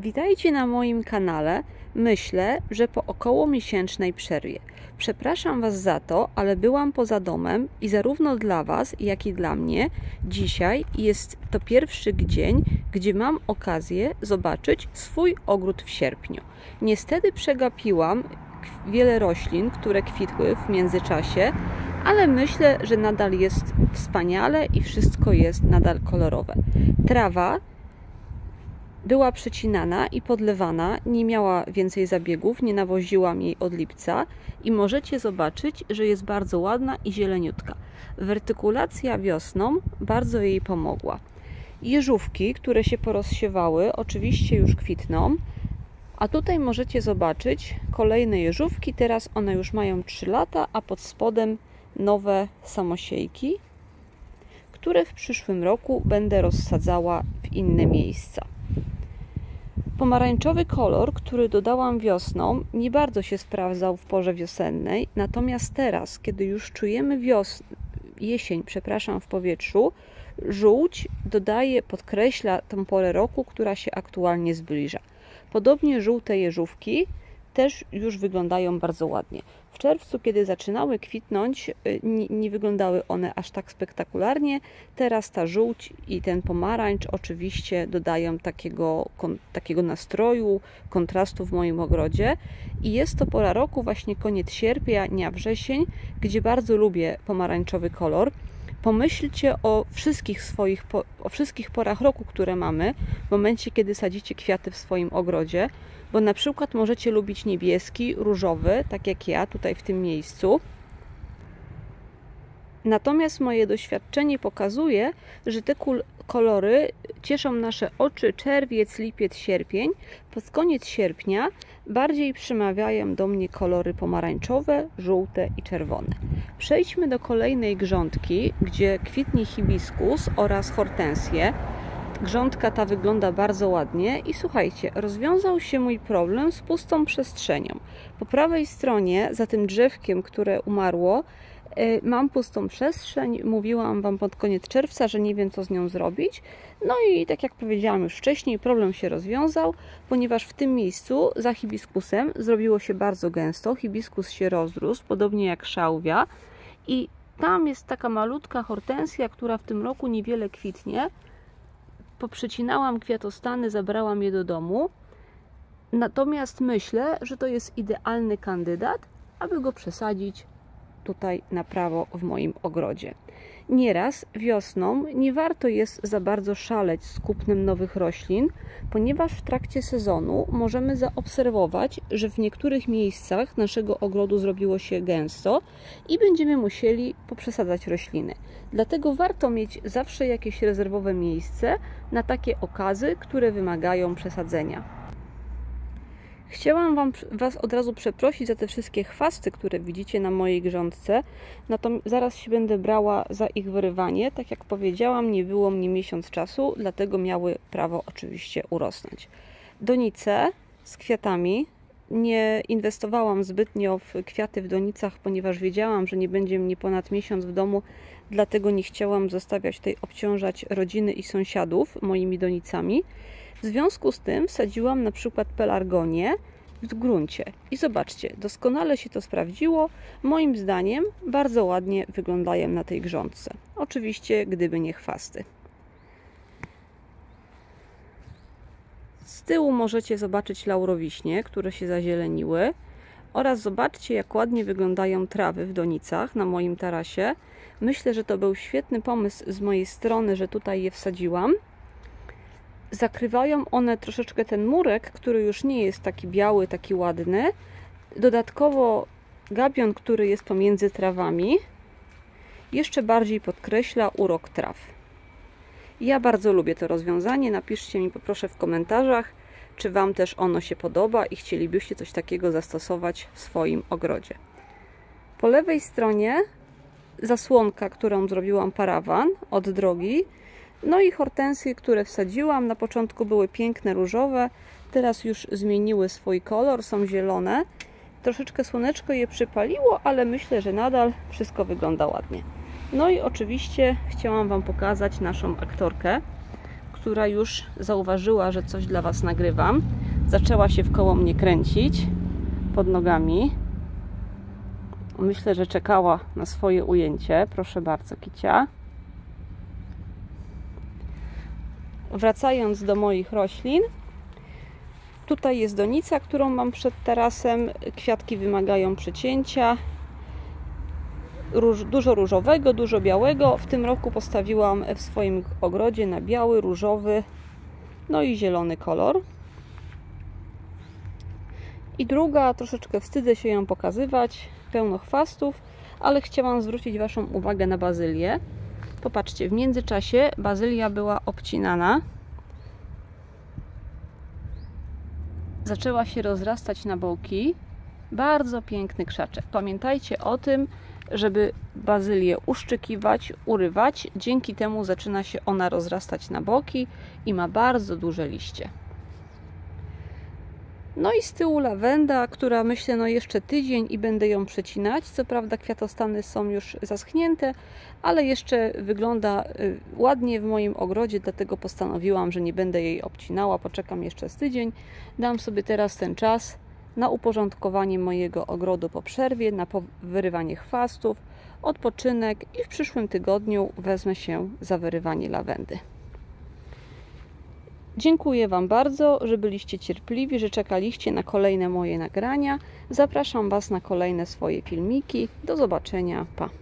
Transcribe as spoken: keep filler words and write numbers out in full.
Witajcie na moim kanale. Myślę, że po około miesięcznej przerwie. Przepraszam Was za to, ale byłam poza domem i zarówno dla Was, jak i dla mnie dzisiaj jest to pierwszy dzień, gdzie mam okazję zobaczyć swój ogród w sierpniu. Niestety przegapiłam wiele roślin, które kwitły w międzyczasie, ale myślę, że nadal jest wspaniale i wszystko jest nadal kolorowe. Trawa była przecinana i podlewana, nie miała więcej zabiegów, nie nawoziłam jej od lipca i możecie zobaczyć, że jest bardzo ładna i zieleniutka. Wertykulacja wiosną bardzo jej pomogła. Jeżówki, które się porozsiewały, oczywiście już kwitną, a tutaj możecie zobaczyć kolejne jeżówki. Teraz one już mają trzy lata, a pod spodem nowe samosiejki, które w przyszłym roku będę rozsadzała w inne miejsca. Pomarańczowy kolor, który dodałam wiosną, nie bardzo się sprawdzał w porze wiosennej, natomiast teraz, kiedy już czujemy wiosnę, jesień, przepraszam, w powietrzu, żółć dodaje, podkreśla tę porę roku, która się aktualnie zbliża. Podobnie żółte jeżówki też już wyglądają bardzo ładnie. W czerwcu, kiedy zaczynały kwitnąć, nie, nie wyglądały one aż tak spektakularnie. Teraz ta żółć i ten pomarańcz oczywiście dodają takiego, kon, takiego nastroju, kontrastu w moim ogrodzie. I jest to pora roku, właśnie koniec sierpnia, wrzesień, gdzie bardzo lubię pomarańczowy kolor. Pomyślcie o wszystkich swoich, o wszystkich porach roku, które mamy, w momencie, kiedy sadzicie kwiaty w swoim ogrodzie, bo na przykład możecie lubić niebieski, różowy, tak jak ja tutaj w tym miejscu. Natomiast moje doświadczenie pokazuje, że te kolory cieszą nasze oczy czerwiec, lipiec, sierpień. Pod koniec sierpnia bardziej przemawiają do mnie kolory pomarańczowe, żółte i czerwone. Przejdźmy do kolejnej grządki, gdzie kwitnie hibiskus oraz hortensje. Grządka ta wygląda bardzo ładnie i słuchajcie, rozwiązał się mój problem z pustą przestrzenią. Po prawej stronie, za tym drzewkiem, które umarło, mam pustą przestrzeń. Mówiłam Wam pod koniec czerwca, że nie wiem, co z nią zrobić. No i tak jak powiedziałam już wcześniej, problem się rozwiązał, ponieważ w tym miejscu za hibiskusem zrobiło się bardzo gęsto. Hibiskus się rozrósł, podobnie jak szałwia. I tam jest taka malutka hortensja, która w tym roku niewiele kwitnie. Poprzecinałam kwiatostany, zabrałam je do domu. Natomiast myślę, że to jest idealny kandydat, aby go przesadzić tutaj na prawo w moim ogrodzie. Nieraz wiosną nie warto jest za bardzo szaleć z kupnem nowych roślin, ponieważ w trakcie sezonu możemy zaobserwować, że w niektórych miejscach naszego ogrodu zrobiło się gęsto i będziemy musieli poprzesadzać rośliny. Dlatego warto mieć zawsze jakieś rezerwowe miejsce na takie okazy, które wymagają przesadzenia. Chciałam wam, Was od razu przeprosić za te wszystkie chwasty, które widzicie na mojej grządce. Natomiast zaraz się będę brała za ich wyrywanie. Tak jak powiedziałam, nie było mnie miesiąc czasu, dlatego miały prawo oczywiście urosnąć. Donice z kwiatami. Nie inwestowałam zbytnio w kwiaty w donicach, ponieważ wiedziałam, że nie będzie mnie ponad miesiąc w domu, dlatego nie chciałam zostawiać tutaj, obciążać rodziny i sąsiadów moimi donicami. W związku z tym wsadziłam na przykład pelargonię w gruncie i zobaczcie, doskonale się to sprawdziło. Moim zdaniem bardzo ładnie wyglądają na tej grządce. Oczywiście, gdyby nie chwasty. Z tyłu możecie zobaczyć laurowiśnie, które się zazieleniły, oraz zobaczcie, jak ładnie wyglądają trawy w donicach na moim tarasie. Myślę, że to był świetny pomysł z mojej strony, że tutaj je wsadziłam. Zakrywają one troszeczkę ten murek, który już nie jest taki biały, taki ładny. Dodatkowo gabion, który jest pomiędzy trawami, jeszcze bardziej podkreśla urok traw. Ja bardzo lubię to rozwiązanie. Napiszcie mi poproszę w komentarzach, czy Wam też ono się podoba i chcielibyście coś takiego zastosować w swoim ogrodzie. Po lewej stronie zasłonka, którą zrobiłam parawan od drogi. No i hortensje, które wsadziłam, na początku były piękne, różowe, teraz już zmieniły swój kolor, są zielone. Troszeczkę słoneczko je przypaliło, ale myślę, że nadal wszystko wygląda ładnie. No i oczywiście chciałam Wam pokazać naszą aktorkę, która już zauważyła, że coś dla Was nagrywam. Zaczęła się wkoło mnie kręcić pod nogami. Myślę, że czekała na swoje ujęcie. Proszę bardzo, Kicia. Wracając do moich roślin, tutaj jest donica, którą mam przed tarasem. Kwiatki wymagają przycięcia. Róż, dużo różowego, dużo białego. W tym roku postawiłam w swoim ogrodzie na biały, różowy, no i zielony kolor. I druga, troszeczkę wstydzę się ją pokazywać, pełno chwastów, ale chciałam zwrócić Waszą uwagę na bazylię. Popatrzcie, w międzyczasie bazylia była obcinana. Zaczęła się rozrastać na boki. Bardzo piękny krzaczek. Pamiętajcie o tym, żeby bazylię uszczykiwać, urywać. Dzięki temu zaczyna się ona rozrastać na boki i ma bardzo duże liście. No i z tyłu lawenda, która myślę no jeszcze tydzień i będę ją przecinać. Co prawda kwiatostany są już zaschnięte, ale jeszcze wygląda ładnie w moim ogrodzie, dlatego postanowiłam, że nie będę jej obcinała. Poczekam jeszcze z tydzień. Dam sobie teraz ten czas na uporządkowanie mojego ogrodu po przerwie, na wyrywanie chwastów, odpoczynek i w przyszłym tygodniu wezmę się za wyrywanie lawendy. Dziękuję Wam bardzo, że byliście cierpliwi, że czekaliście na kolejne moje nagrania. Zapraszam Was na kolejne swoje filmiki. Do zobaczenia. Pa!